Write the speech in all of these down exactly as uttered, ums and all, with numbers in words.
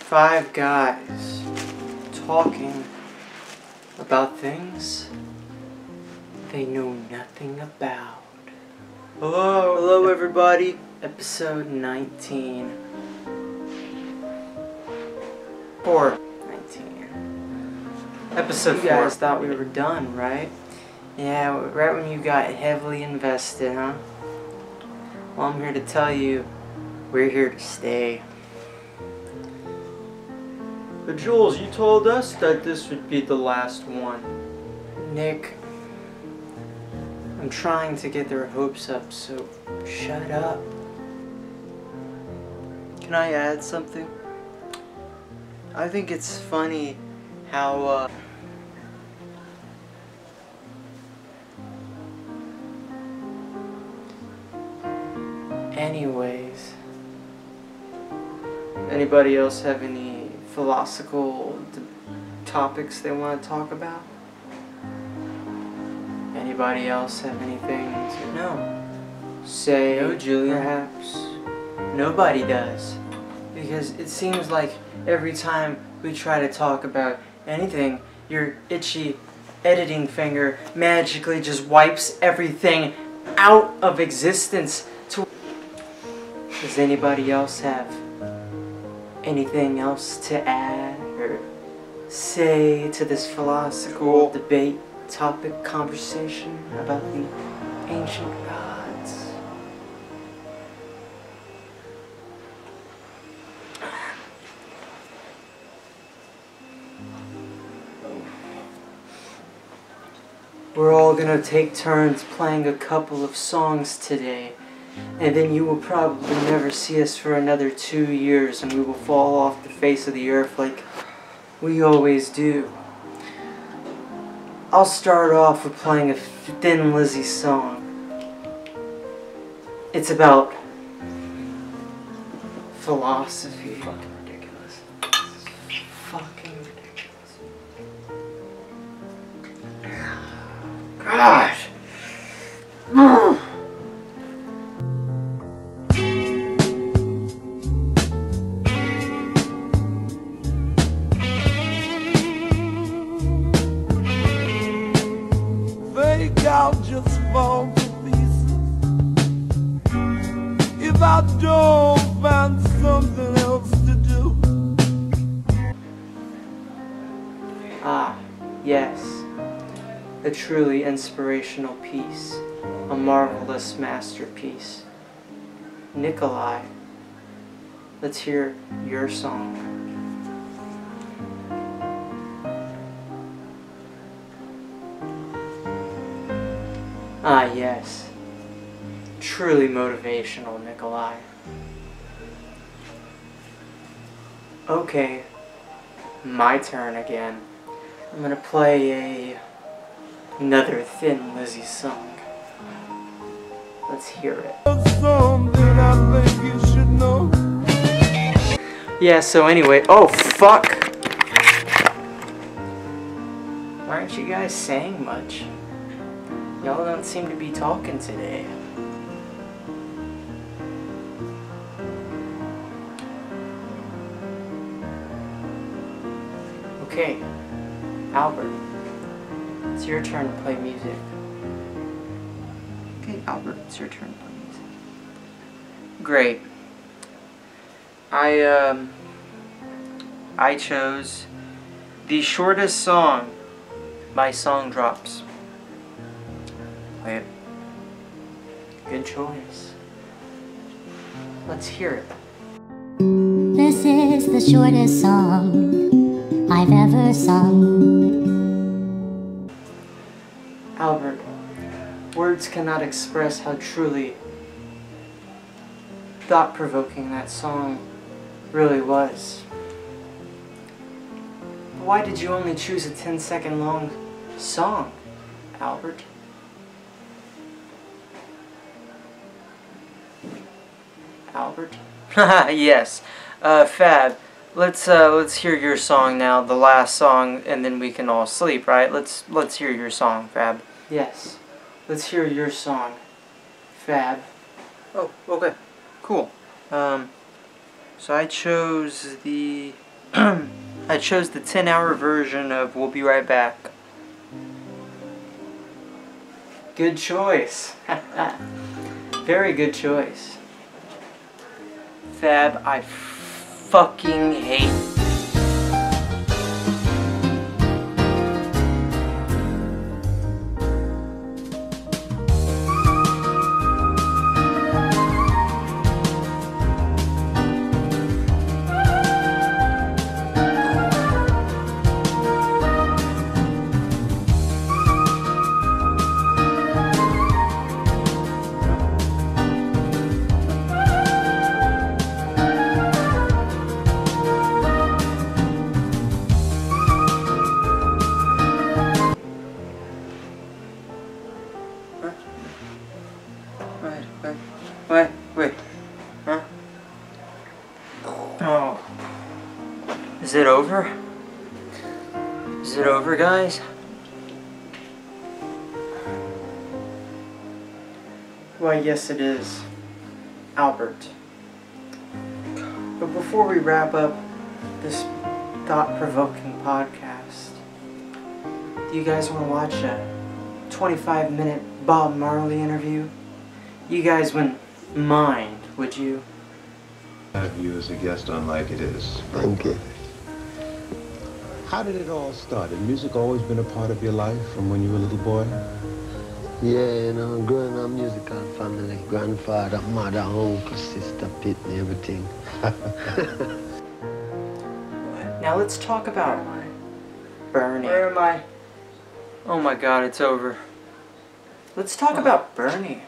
five guys talking about things they know nothing about. Hello, hello everybody. Episode nineteen. Four. nineteen. Episode you four. You guys thought we were done, right? Yeah, right when you got heavily invested, huh? Well, I'm here to tell you, we're here to stay. But Jules, you told us that this would be the last one. Nick, I'm trying to get their hopes up, so shut up. Can I add something? I think it's funny how, uh... Anyways, anybody else have any philosophical topics they want to talk about? Anybody else have anything to know? Say, no, Julian. Perhaps nobody does, because it seems like every time we try to talk about anything, your itchy editing finger magically just wipes everything out of existence. To Does anybody else have anything else to add or say to this philosophical debate, topic, conversation about the ancient gods? We're all gonna take turns playing a couple of songs today. And then you will probably never see us for another two years and we will fall off the face of the earth like we always do. I'll start off with playing a Thin Lizzy song. It's about philosophy. Fucking ridiculous. Fucking ridiculous. Gosh. I'll just fall to pieces if I don't find something else to do. Ah, yes. A truly inspirational piece. A marvelous masterpiece. Nikolai, let's hear your song. Ah, yes. Truly motivational, Nikolai. Okay, my turn again. I'm gonna play a another Thin Lizzy song. Let's hear it. Something I think you should know. Yeah, so anyway, oh fuck! Why aren't you guys saying much? Y'all don't seem to be talking today. Okay, Albert, it's your turn to play music. Okay, Albert, it's your turn to play music. Great. I, um, I chose the shortest song by Song Drops. Wait. Good choice. Let's hear it. This is the shortest song I've ever sung. Albert, words cannot express how truly thought-provoking that song really was. Why did you only choose a ten second long song, Albert? Albert? Yes. Uh, Fab, let's uh, let's hear your song now, the last song, and then we can all sleep, right? Let's let's hear your song, Fab. Yes. Let's hear your song, Fab. Oh, okay. Cool. Um, so I chose the I chose the ten hour version of We'll Be Right Back. Good choice. Very good choice. Fab, I fucking hate. Wait, wait, wait, wait, huh? Oh. Is it over? Is it over, guys? Why, yes it is, Albert. But before we wrap up this thought-provoking podcast, do you guys want to watch a twenty-five minute Bob Marley interview? You guys wouldn't mind, would you? Have you as a guest on Like It Is. Okay. How did it all start? Had music always been a part of your life from when you were a little boy? Yeah, you know, growing up musical family, grandfather, mother, uncle, sister, pit, and everything. Now let's talk about Bernie. Where am I? Oh my god, it's over. Let's talk about Bernie.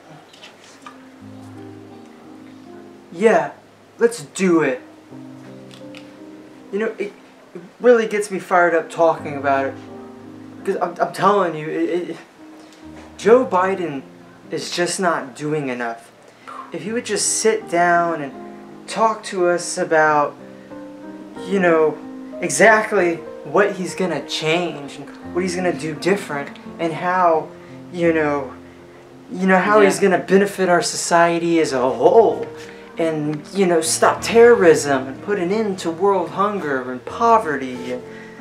Yeah, let's do it. You know, it, it really gets me fired up talking about it. Because I'm, I'm telling you, it, it, Joe Biden is just not doing enough. If he would just sit down and talk to us about, you know, exactly what he's going to change and what he's going to do different and how, you know, you know, how yeah. he's going to benefit our society as a whole. And, you know, stop terrorism and put an end to world hunger and poverty.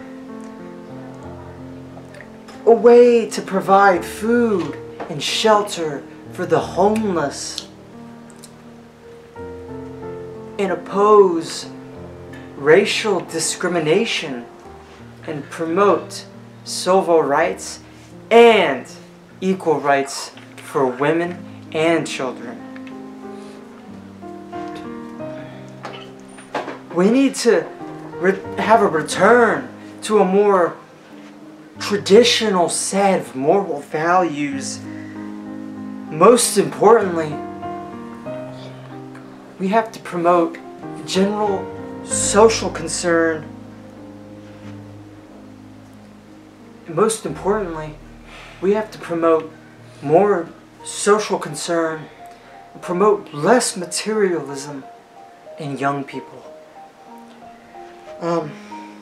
A way to provide food and shelter for the homeless. And oppose racial discrimination and promote civil rights and equal rights for women and children. We need to re have a return to a more traditional set of moral values. Most importantly, we have to promote general social concern. And most importantly, we have to promote more social concern, promote less materialism in young people. Um,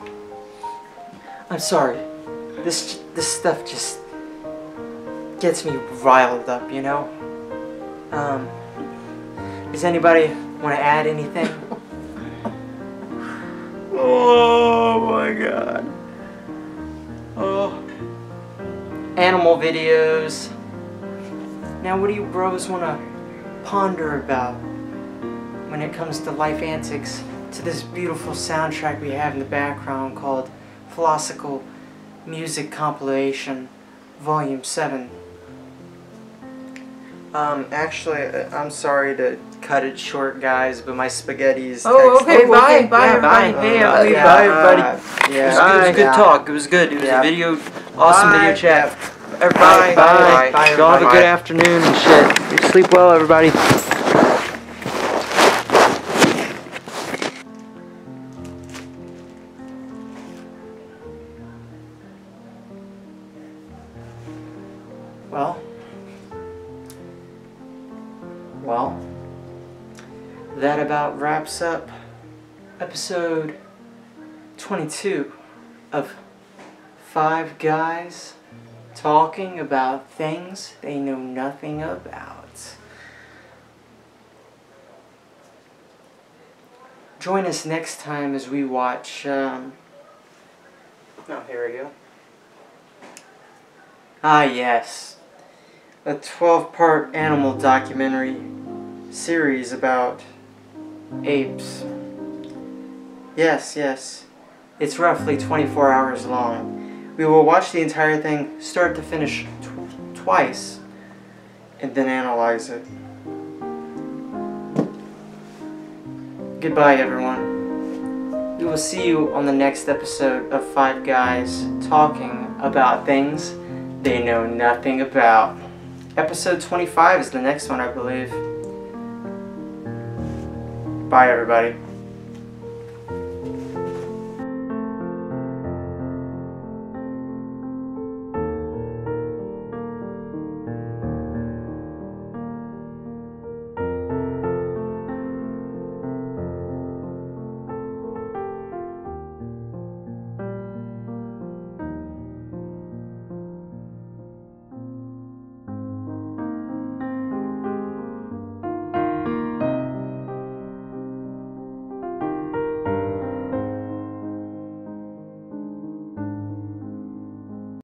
I'm sorry. This this stuff just gets me riled up, you know. Um, does anybody want to add anything? Oh my god. Oh. Animal videos. Now, what do you bros want to ponder about when it comes to life antics? To this beautiful soundtrack we have in the background called Philosophical Music Compilation Volume seven. Um, actually, I'm sorry to cut it short, guys, but my spaghetti's Oh, okay, oh, bye, okay. bye, yeah, everybody. Bye, Hey, uh, uh, yeah, bye, everybody. Uh, yeah, It was good, it was good yeah. talk. It was good. It was Yeah. a video, awesome Bye. video chat. Everybody, Bye, bye. bye, bye, Y'all have a everybody. good afternoon and shit. Sleep well, everybody. Well, well, that about wraps up episode twenty-two of Five Guys Talking About Things They Know Nothing About. join us next time as we watch, um, oh, here we go. Ah, yes. A twelve part animal documentary series about apes. Yes, yes. It's roughly twenty-four hours long. We will watch the entire thing start to finish tw twice and then analyze it. Goodbye, everyone. We will see you on the next episode of Five Guys Talking About Things They Know Nothing About. Episode twenty-five is the next one, I believe. Bye, everybody.